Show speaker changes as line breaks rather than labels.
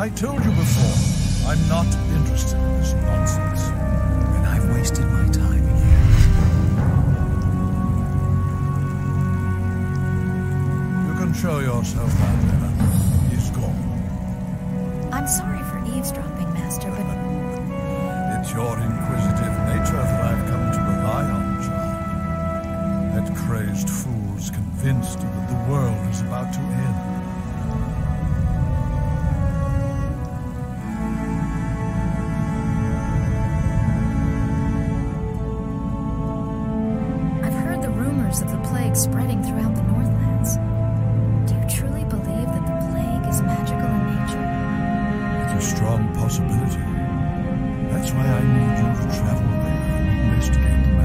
I told you before, I'm not interested in this nonsense. And I've wasted my time here. You can show yourself now, Jenna. He's gone.
I'm sorry for eavesdropping, Master, but...
It's your inquisitive nature that I've come to rely on, child. That crazed fool's convinced that the world is about to end.
I've heard the rumors of the plague spreading throughout the Northlands. Do you truly believe that the plague is magical in nature?
It's a strong possibility. That's why I need you to travel there and investigate.